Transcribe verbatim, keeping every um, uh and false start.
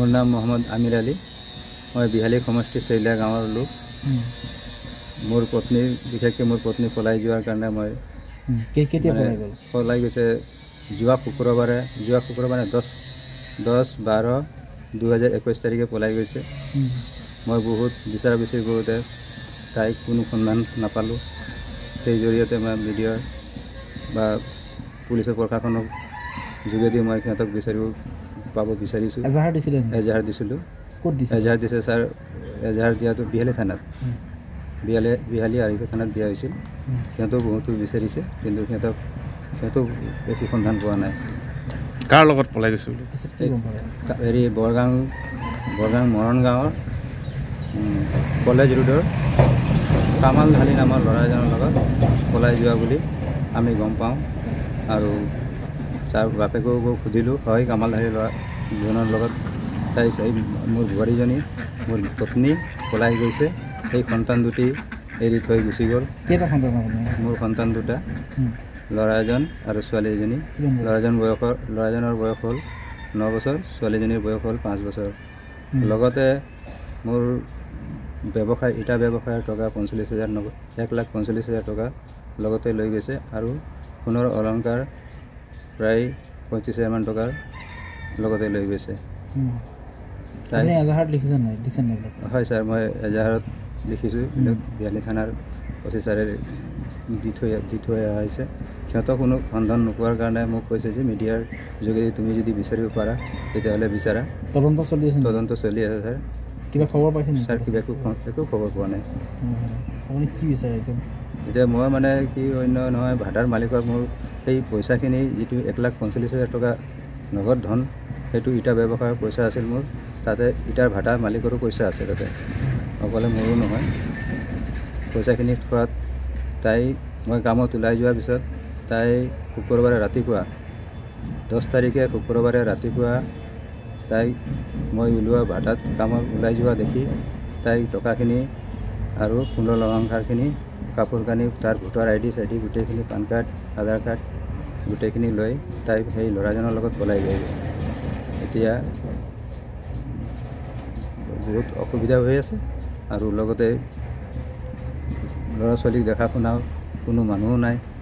মোৰ নাম মোহাম্মদ আমিৰ আলী। মই বিহালী সমষ্টি চৈলা গাঁৱৰ লোক। মোৰ পত্নী বিশেষকৈ মোৰ পত্নী পলাই যোৱাৰ কাৰণে মই কেতিয়া পলাই গ'ল? পলাই গৈছে যোৱা শুক্ৰবাৰে যোৱা শুক্ৰবাৰে দহ দহ বাৰ দুহেজাৰ একৈছ তাৰিখে পলাই গৈছে। মই বহুত বিচাৰা বিচাৰি কৰোঁতে তাইক কোনো সন্ধান নাপালোঁ। সেই জৰিয়তে মই মিডিয়াৰ বা পুলিচৰ প্ৰশাসনৰ যোগেদি মই সিহঁতক বিচাৰিব পাব বিচাৰিছোঁ। এজাহাৰ দিছিলে? এজাহাৰ দিছিলোঁ। ক'ত দিছে? এজাহাৰ দিছে ছাৰ। এজাহাৰ দিয়াটো বিহালী থানাত বিহালী বিহালী আৰক্ষী থানাত দিয়া হৈছিল। সিহঁতেও বহুতো বিচাৰিছে, কিন্তু সিহঁতক সিহঁতেও একো সন্ধান পোৱা নাই। কাৰ লগত পলাই গৈছে বুলি? হেৰি বৰগাং বৰগাং মৰণ গাঁৱৰ কলেজ ৰোডৰ কামাল ঢালি নামৰ ল'ৰা এজনৰ লগত পলাই যোৱা বুলি আমি গম পাওঁ। আৰু তাৰ বাপেককো সুধিলোঁ, হয় কামাল ঢালি ল'ৰাজনৰ লগত তাই মোৰ বোৱাৰীজনী মোৰ পত্নী পলাই গৈছে। সেই সন্তান দুটি এৰি থৈ গুচি গ'ল। কেইটা সন্তান? মোৰ সন্তান দুটা, ল'ৰা এজন আৰু ছোৱালী এজনী। ল'ৰাজন বয়সৰ ল'ৰাজনৰ বয়স হ'ল ন বছৰ, ছোৱালীজনীৰ বয়স হ'ল পাঁচ বছৰ। লগতে মোৰ ব্যৱসায় ইটা ব্যৱসায়ৰ টকা পঞ্চল্লিছ হাজাৰ নগ এক লাখ পঞ্চল্লিছ হাজাৰ টকা লগতে লৈ গৈছে, আৰু সোণৰ অলংকাৰ প্ৰায় পঁয়ত্ৰিছ হাজাৰমান টকাৰ লগতে লৈ গৈছে। আপুনি এজাহাৰত লিখিছে নাই? দিছে নাই? হয় ছাৰ, মই এজাহাৰত লিখিছোঁ। বিহালী থানাৰ অফিচাৰে দি থৈ দি থৈ অহা হৈছে। সিহঁতক কোনো সন্ধান নোপোৱাৰ কাৰণে মোক কৈছে যে মিডিয়াৰ যোগেদি তুমি যদি বিচাৰিব পাৰা তেতিয়াহ'লে বিচাৰা। তদন্ত চলি আছে? তদন্ত চলি আছে ছাৰ। কিবা খবৰ পাইছে নেকি? ছাৰ কিবা একো একো খবৰ পোৱা নাই। আপুনি কি বিচাৰে এতিয়া? এতিয়া মই মানে কি অন্য নহয়, ভাড়াৰ মালিকৰ মোৰ সেই পইচাখিনি যিটো এক লাখ পঞ্চল্লিছ হাজাৰ টকা নগদ ধন, সেইটো ইটা ব্যৱসায়ৰ পইচা আছিল মোৰ। তাতে ইটাৰ ভাড়া মালিকৰো পইচা আছে, তাতে অকলে মোৰো নহয়। পইচাখিনি থোৱাত তাই মই কামত ওলাই যোৱাৰ পিছত তাই শুক্ৰবাৰে ৰাতিপুৱা দহ তাৰিখে শুক্ৰবাৰে ৰাতিপুৱা তাইক মই ওলোৱা ভাড়াত কামত ওলাই যোৱা দেখি তাই টকাখিনি আৰু সোণৰ অলংকাৰখিনি, কাপোৰ কানি, তাৰ ভোটাৰ আই ডি চাই ডি গোটেইখিনি, পান কাৰ্ড, আধাৰ কাৰ্ড গোটেইখিনি লৈ তাই সেই ল'ৰাজনৰ লগত পলাই গ'ল। এতিয়া বহুত অসুবিধা হৈ আছে, আৰু লগতে ল'ৰা ছোৱালীক দেখা শুনাও কোনো মানুহো নাই।